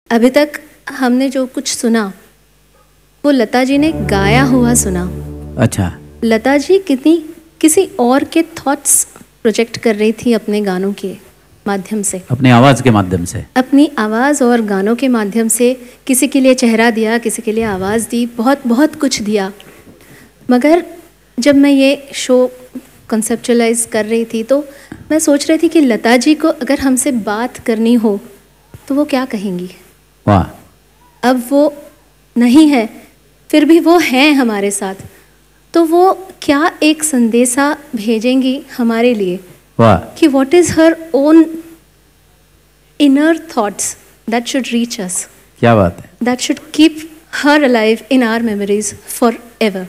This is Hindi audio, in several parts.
अभी तक हमने जो कुछ सुना वो लता जी ने गाया हुआ सुना। अच्छा। लता जी किसी और के थॉट्स प्रोजेक्ट कर रही थी अपने गानों के माध्यम से, अपनी आवाज़ के माध्यम से, अपनी आवाज़ और गानों के माध्यम से। किसी के लिए चेहरा दिया, किसी के लिए आवाज़ दी, बहुत बहुत कुछ दिया। मगर जब मैं ये शो कंसेप्चुअलाइज कर रही थी तो मैं सोच रही थी कि लता जी को अगर हमसे बात करनी हो तो वो क्या कहेंगी। वाह। अब वो नहीं है, फिर भी वो हैं हमारे साथ, तो वो क्या एक संदेशा भेजेंगी हमारे लिए। वाह। कि what is her own inner thoughts that should reach us, क्या बात है, that should keep her alive in our memories forever.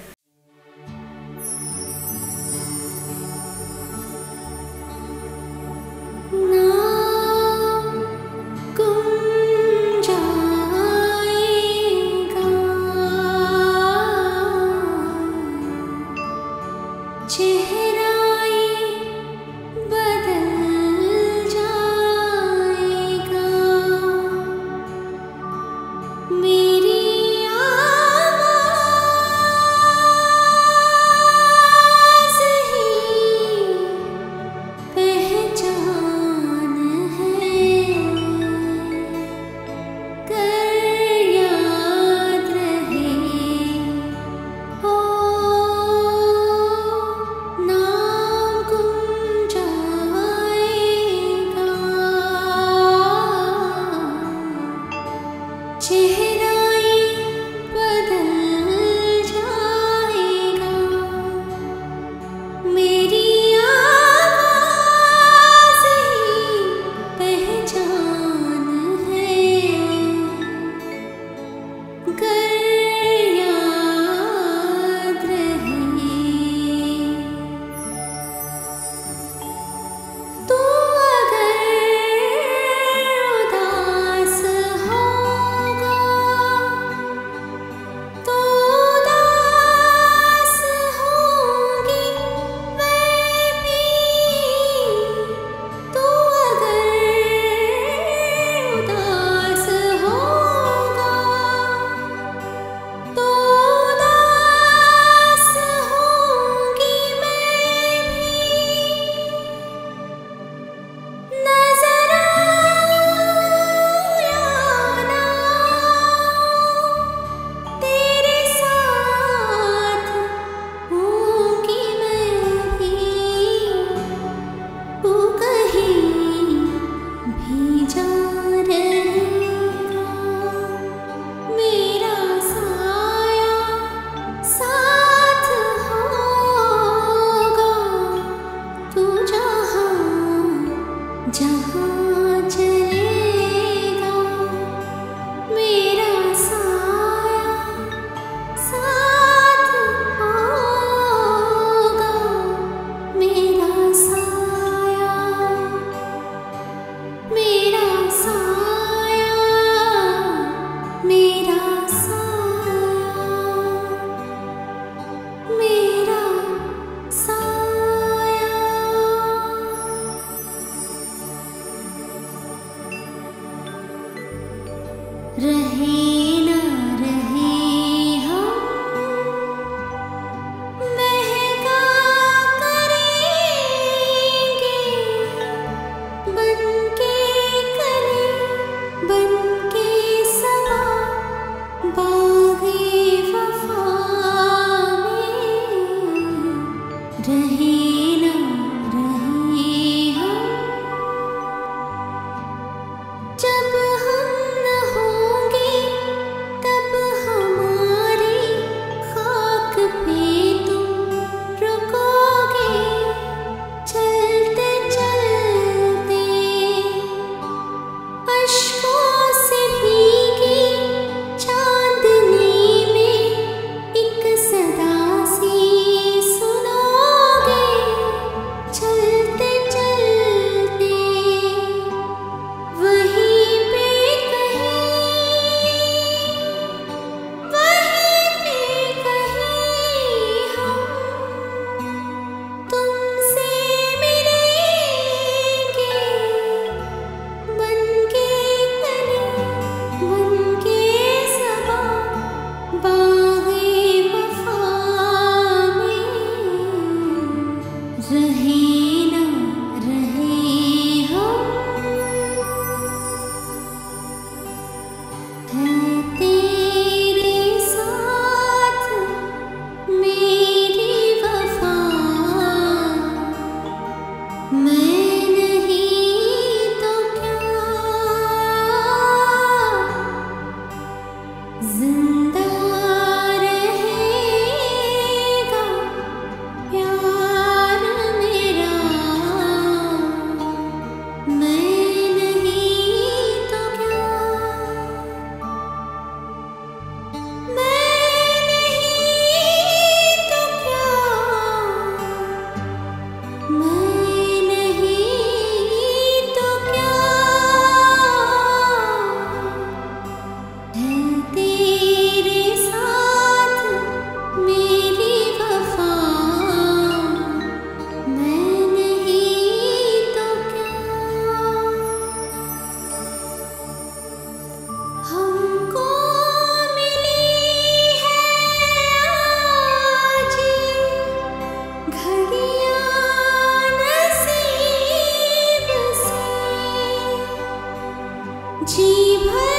जी भर